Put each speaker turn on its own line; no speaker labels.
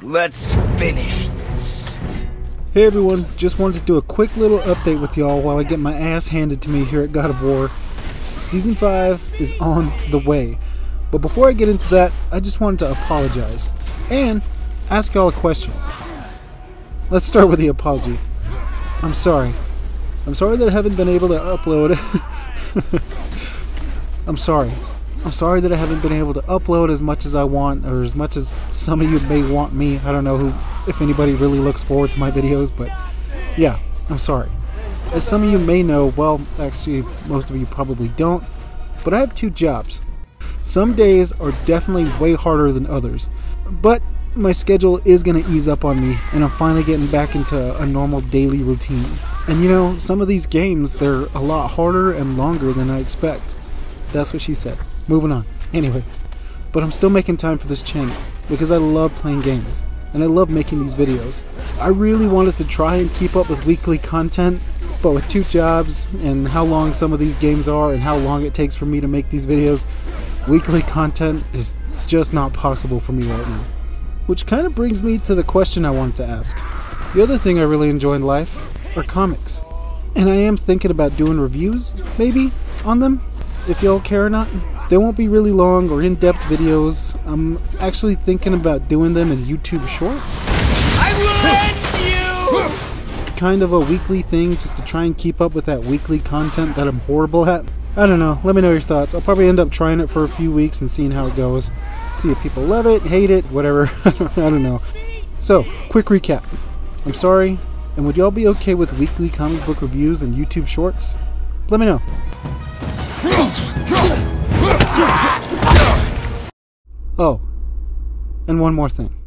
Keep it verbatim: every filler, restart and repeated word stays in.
Let's finish this.
Hey everyone, just wanted to do a quick little update with y'all while I get my ass handed to me here at God of War. Season five is on the way. But before I get into that, I just wanted to apologize and ask y'all a question. Let's start with the apology. I'm sorry. I'm sorry that I haven't been able to upload. I'm sorry. I'm sorry that I haven't been able to upload as much as I want, or as much as some of you may want me. I don't know who, if anybody really looks forward to my videos, but yeah, I'm sorry. As some of you may know, well, actually, most of you probably don't, but I have two jobs. Some days are definitely way harder than others, but my schedule is going to ease up on me, and I'm finally getting back into a normal daily routine. And you know, some of these games, they're a lot harder and longer than I expect. That's what she said. Moving on. Anyway, but I'm still making time for this channel because I love playing games and I love making these videos. I really wanted to try and keep up with weekly content, but with two jobs and how long some of these games are and how long it takes for me to make these videos, weekly content is just not possible for me right now. Which kind of brings me to the question I wanted to ask. The other thing I really enjoy in life are comics. And I am thinking about doing reviews, maybe, on them, if y'all care or not. They won't be really long or in-depth videos. I'm actually thinking about doing them in YouTube Shorts.
I will end you!
Kind of a weekly thing just to try and keep up with that weekly content that I'm horrible at. I don't know. Let me know your thoughts. I'll probably end up trying it for a few weeks and seeing how it goes. See if people love it, hate it, whatever. I don't know. So, quick recap. I'm sorry, and would y'all be okay with weekly comic book reviews and YouTube Shorts? Let me know. Oh, and one more thing.